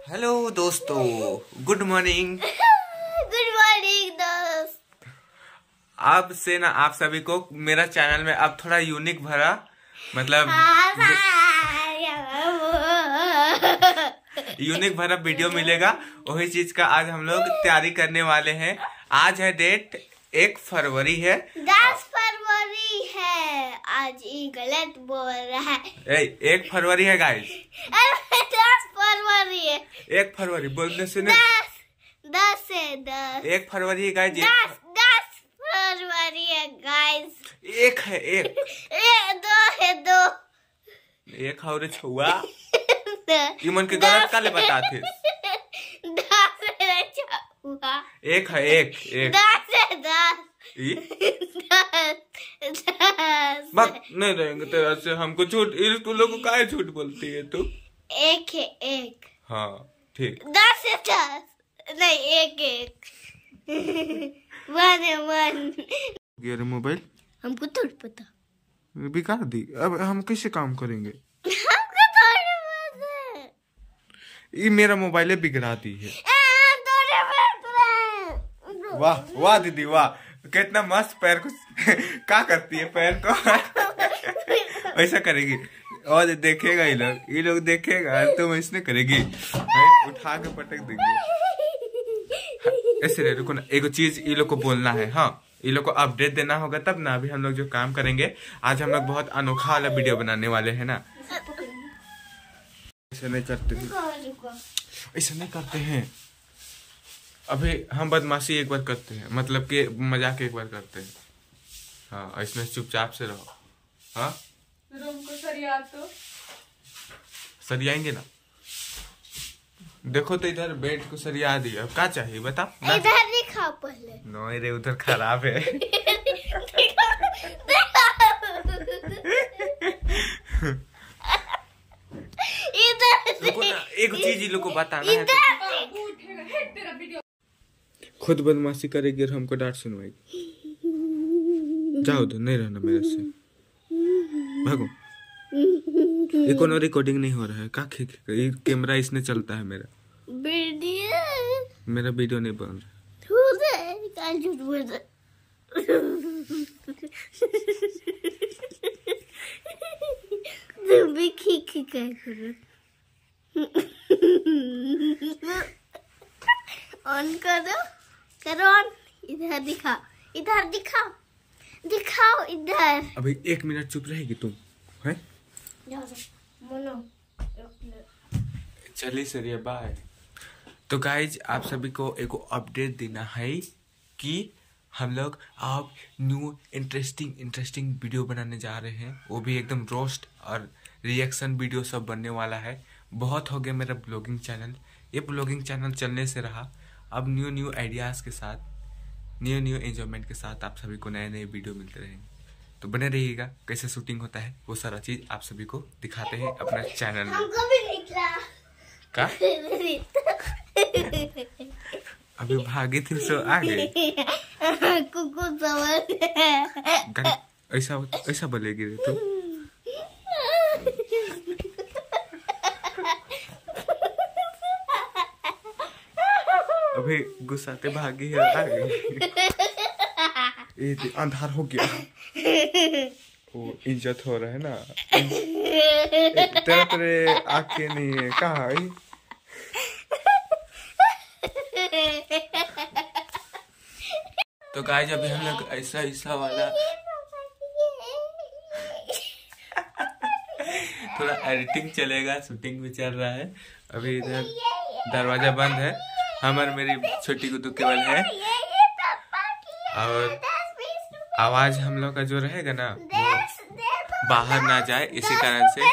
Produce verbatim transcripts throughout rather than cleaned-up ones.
Hello दोस्तों, good morning. Good morning दोस्त। अब से ना आप सभी को मेरा चैनल में अब थोड़ा यूनिक भरा मतलब यूनिक भरा वीडियो मिलेगा। वही चीज का आज हम लोग तैयारी करने वाले हैं। आज है डेट एक फरवरी है, दस फरवरी है। आज ये गलत बोल रहा है। ए, एक फरवरी है गाइस। दस फरवरी है। एक फरवरी बोलने से दस दस है दस। एक फरवरी है गाइस। दस दस फरवरी है गाइस। एक है एक ए, दो है दो। एक और छुआ इमन के गलत काले बताते। दस है छुआ। एक है एक एक दस है दस। दस दस मत नहीं रहेंगे तेरा से। हमको झूठ तू लोग को काहे झूठ बोलती है तू? एक है एक। हाँ ठीक। दस है दस नहीं एक एक। वन है वन। ये मोबाइल हमको थोड़ी पता। बिगाड़ दी। अब हम कैसे काम करेंगे? हमको थोड़ी पता है। ये मेरा मोबाइल है, बिगड़ा दी है। आ, थोड़ी पता है। वाह वाह दीदी वाह, कितना मस्त पैर को क्या करती है पैर को ऐसा करेगी और देखेगा ये लोग ये लोग देखेगा तो इसने करेगी उठा के पटक देंगे। ऐसे रुको ना, एक चीज ये लोग को बोलना है। हाँ, ये लोग को अपडेट देना होगा तब ना। अभी हम लोग जो काम करेंगे आज हम लोग बहुत अनोखा वाला वीडियो बनाने वाले हैं ना। ऐसे नहीं करते हैं, ऐसे नहीं करते हैं। अभी हम बदमाशी एक बार करते हैं, मतलब कि मजाक एक बार करते हैं। हाँ, इसमें चुपचाप से रहो। हाँ, रूम को सरिया तो सरियाएंगे ना। देखो तो इधर बेड को सरिया दिया। अब क्या चाहिए बता? इधर दिखाओ पहले। नो रे, उधर खराब है। एक चीज ये लोग को बताना है। खुद बदमाशी करेगी और हमको डांट सुनवाएगी। जाओ उधर, नहीं रहना मेरे से, भागो। ये कोनो रिकॉर्डिंग नहीं हो रहा है। का ये कैमरा इसने चलता है मेरा वीडियो। मेरा वीडियो नहीं बन रहा। झूठ बोल रहा। तुम भी खी खी क्या करो। ऑन करो करो ऑन। इधर दिखाओ इधर दिखाओ दिखाओ इधर। अभी एक मिनट चुप रहेगी तुम? है चलिए सरिया बाय। तो गाइज आप सभी को एक अपडेट देना है कि हम लोग आप न्यू इंटरेस्टिंग इंटरेस्टिंग वीडियो बनाने जा रहे हैं। वो भी एकदम रोस्ट और रिएक्शन वीडियो सब बनने वाला है। बहुत हो गया मेरा ब्लॉगिंग चैनल। ये ब्लॉगिंग चैनल चलने से रहा। अब न्यू न्यू आइडियाज़ के साथ, न्यू न्यू एंजॉयमेंट के साथ आप सभी को नए नए वीडियो मिलते रहेंगे। तो बने रहिएगा। कैसे शूटिंग होता है वो सारा चीज आप सभी को दिखाते हैं अपना चैनल में। हमको भी निकला का अभी भागी थी सो आ गई। कुकुर समझ ऐसा ऐसा बोलेगी रे तू? अभी गुस्साते भागी है, आ गई। ये अंधार हो गया। वो इज्जत हो रहा है ना। तेरे तेरे आके नहीं है कहाँ है? तो गाइस अभी हम लोग ऐसा ऐसा वाला थोड़ा एडिटिंग चलेगा, शूटिंग भी चल रहा है। अभी इधर दरवाजा बंद है। हमारे मेरी छोटी गुड्डू केवल है और आवाज हम लोग का जो रहेगा ना वो बाहर ना जाए, इसी कारण से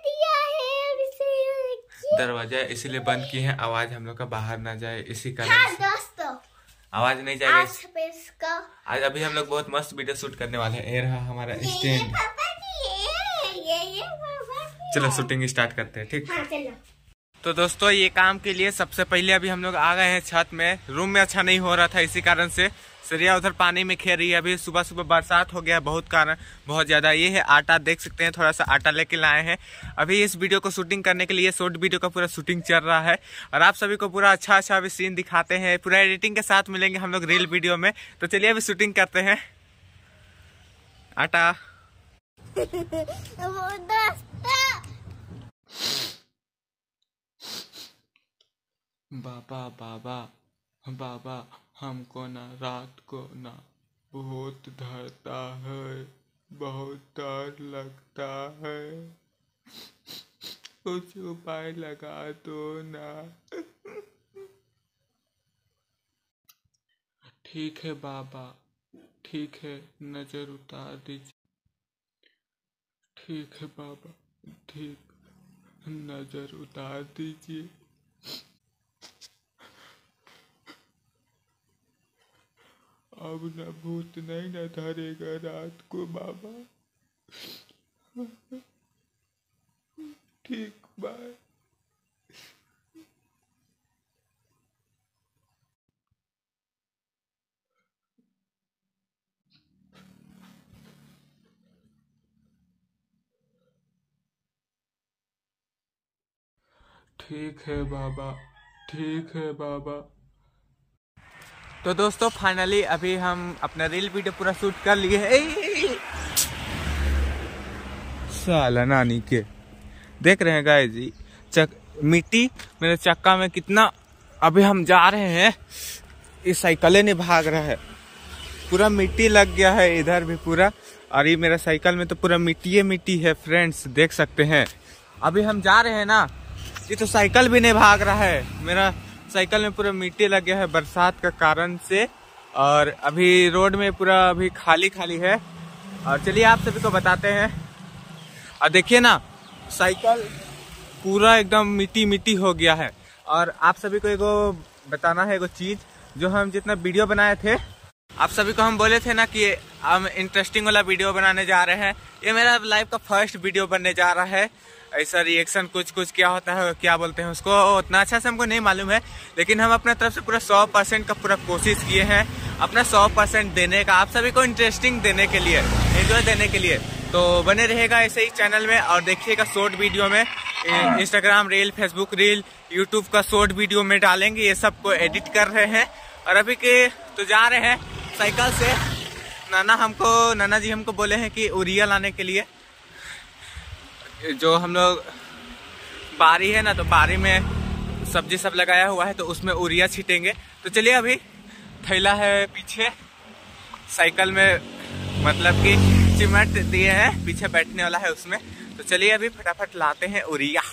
दरवाजा इसलिए बंद किए हैं। आवाज हम लोग का बाहर ना जाए इसी कारण से आवाज नहीं जाएगी। आज अभी हम लोग बहुत मस्त वीडियो शूट करने वाले हैं। ये रहा हमारा स्टैंड। चलो शूटिंग स्टार्ट करते हैं। ठीक, हाँ, चलो। तो दोस्तों ये काम के लिए सबसे पहले अभी हम लोग आ गए हैं छत में। रूम में अच्छा नहीं हो रहा था, इसी कारण से श्रेया उधर पानी में खेल रही है। अभी सुबह सुबह बरसात हो गया बहुत कारण बहुत ज़्यादा। ये है आटा, देख सकते हैं, थोड़ा सा आटा लेके लाए हैं। अभी इस वीडियो को शूटिंग करने के लिए शॉर्ट वीडियो का पूरा शूटिंग चल रहा है और आप सभी को पूरा अच्छा अच्छा अभी सीन दिखाते हैं। पूरा एडिटिंग के साथ मिलेंगे हम लोग रील वीडियो में। तो चलिए अभी शूटिंग करते हैं। आटा बाबा बाबा बाबा हमको ना रात को ना बहुत धरता है, बहुत डर लगता है, कुछ उपाय लगा दो ना। ठीक है बाबा, ठीक है, नजर उतार दीजिए। ठीक है बाबा, ठीक, नजर उतार दीजिए। अब न भूत नहीं न धरेगा रात को बाबा। ठीक, बाय। ठीक है बाबा, ठीक है बाबा। तो दोस्तों फाइनली अभी हम अपना रील वीडियो पूरा शूट कर लिए हैं। साला नानी के देख रहे हैं गाइस जी, चक मिट्टी मेरे चक्का में कितना। अभी हम जा रहे हैं, इस साइकिलें नहीं भाग रहा है, पूरा मिट्टी लग गया है इधर भी पूरा। और ये मेरा साइकिल में तो पूरा मिट्टी मिट्टी है फ्रेंड्स, देख सकते हैं। अभी हम जा रहे हैं ना, ये तो साइकिल भी नहीं भाग रहा है। मेरा साइकिल में पूरा मिट्टी लग गया है बरसात का कारण से। और अभी रोड में पूरा अभी खाली खाली है। और चलिए आप सभी को बताते हैं। और देखिए ना, साइकिल पूरा एकदम मिट्टी मिट्टी हो गया है। और आप सभी को एगो बताना है एगो चीज, जो हम जितना वीडियो बनाए थे, आप सभी को हम बोले थे ना कि हम इंटरेस्टिंग वाला वीडियो बनाने जा रहे हैं। ये मेरा लाइफ का फर्स्ट वीडियो बनने जा रहा है। ऐसा रिएक्शन कुछ कुछ क्या होता है, क्या बोलते हैं उसको, उतना अच्छा से हमको नहीं मालूम है। लेकिन हम अपने तरफ से पूरा सौ परसेंट का पूरा कोशिश किए हैं, अपना सौ परसेंट देने का, आप सभी को इंटरेस्टिंग देने के लिए, एंजॉय देने के लिए। तो बने रहेगा ऐसे ही चैनल में। और देखिएगा शॉर्ट वीडियो में, Instagram reel, Facebook reel, YouTube का शॉर्ट वीडियो में डालेंगे। ये सब को एडिट कर रहे हैं। और अभी के तो जा रहे हैं साइकिल से। नाना हमको नाना जी हमको बोले हैं कि यूरिया लाने के लिए। जो हम लोग बारी है ना, तो बारी में सब्जी सब लगाया हुआ है, तो उसमें यूरिया छीटेंगे। तो चलिए अभी थैला है पीछे साइकिल में, मतलब कि सीमेंट दिए हैं, पीछे बैठने वाला है उसमें। तो चलिए अभी फटाफट लाते हैं यूरिया।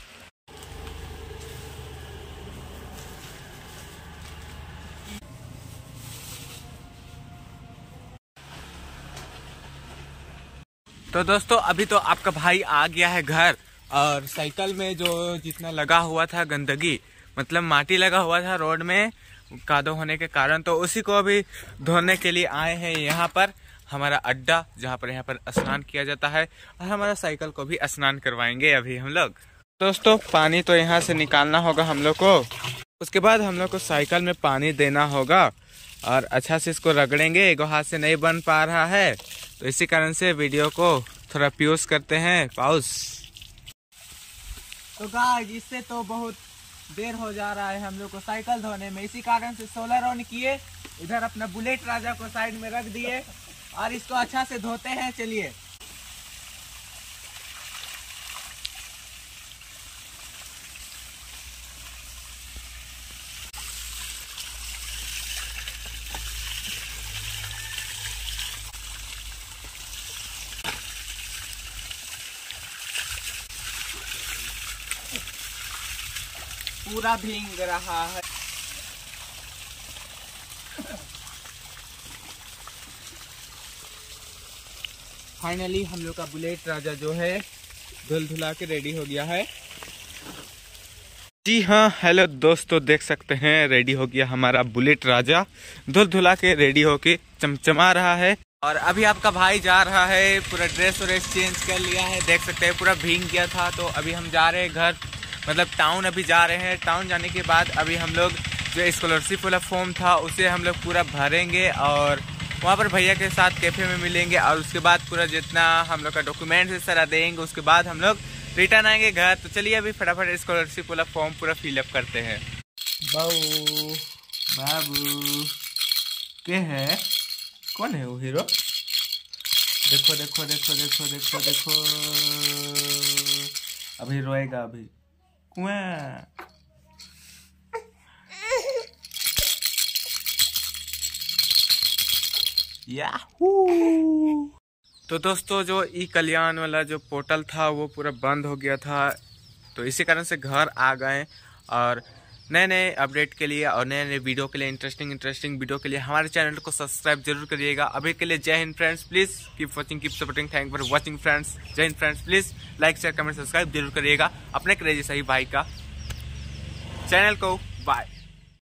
तो दोस्तों अभी तो आपका भाई आ गया है घर। और साइकिल में जो जितना लगा हुआ था गंदगी, मतलब माटी लगा हुआ था रोड में कादो होने के कारण, तो उसी को अभी धोने के लिए आए हैं यहाँ पर हमारा अड्डा, जहाँ पर यहाँ पर स्नान किया जाता है। और हमारा साइकिल को भी स्नान करवाएंगे अभी हम लोग। दोस्तों पानी तो यहाँ से निकालना होगा हम लोग को, उसके बाद हम लोग को साइकिल में पानी देना होगा। और अच्छा से इसको रगड़ेंगे, एगो हाथ से नहीं बन पा रहा है, तो इसी कारण से वीडियो को थोड़ा प्यूज करते हैं, पाउस। तो गाइस इससे तो बहुत देर हो जा रहा है हम लोग को साइकिल धोने में, इसी कारण से सोलर ऑन किए, इधर अपना बुलेट राजा को साइड में रख दिए और इसको अच्छा से धोते हैं। चलिए पूरा भीग रहा है। फाइनली हम लोग का बुलेट राजा जो है धुल धुला के रेडी हो गया है। जी हाँ, हेलो दोस्तों, देख सकते हैं रेडी हो गया हमारा बुलेट राजा, धुल धुला के रेडी होके चमचमा रहा है। और अभी आपका भाई जा रहा है, पूरा ड्रेस व्रेस चेंज कर लिया है, देख सकते हैं पूरा भीग गया था। तो अभी हम जा रहे हैं घर मतलब टाउन अभी जा रहे हैं। टाउन जाने के बाद अभी हम लोग जो स्कॉलरशिप वाला फॉर्म था उसे हम लोग पूरा भरेंगे और वहाँ पर भैया के साथ कैफे में मिलेंगे और उसके बाद पूरा जितना हम लोग का डॉक्यूमेंट्स है सारा देंगे। उसके बाद हम लोग रिटर्न आएंगे घर। तो चलिए अभी फटाफट स्कॉलरशिप वाला फॉर्म पूरा फिलअप करते हैं। बाबू बाबू के है, कौन है वो हीरो? देखो देखो देखो देखो देखो देखो, अभी रोएगा अभी। कुआं याहू। तो दोस्तों जो ई कल्याण वाला जो पोर्टल था वो पूरा बंद हो गया था, तो इसी कारण से घर आ गए। और नए नए अपडेट के लिए और नए नए वीडियो के लिए, इंटरेस्टिंग इंटरेस्टिंग वीडियो के लिए हमारे चैनल को सब्सक्राइब जरूर करिएगा। अभी के लिए Jai Hind friends, please keep watching, keep supporting, thank for watching friends. Jai Hind friends, please like share comment subscribe जरूर करिएगा अपने क्रेजी सही भाई का चैनल को। बाय।